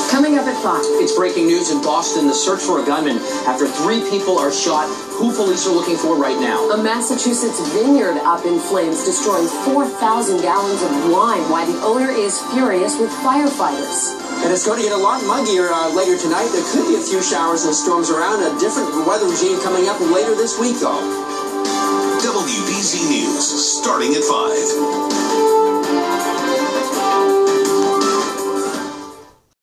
Coming up at 5. It's breaking news in Boston. The search for a gunman after 3 people are shot. Who police are looking for right now? A Massachusetts vineyard up in flames, destroying 4,000 gallons of wine. Why the owner is furious with firefighters. And it's going to get a lot muggier later tonight. There could be a few showers and storms around. A different weather regime coming up later this week, though. WBZ News, starting at 5.